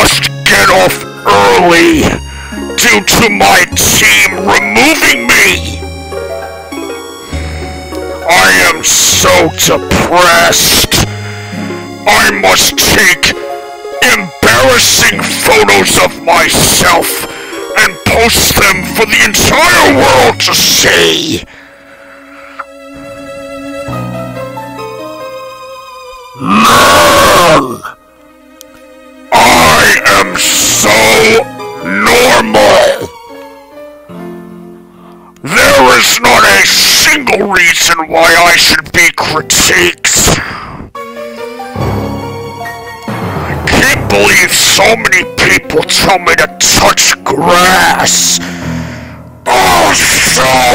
must get off early due to my team removing me. I am so depressed. I must take embarrassing photos of myself and post them for the entire world to see. No! I am so normal. There is not a single reason why I should be critiqued. I can't believe so many people tell me to touch grass. Oh, so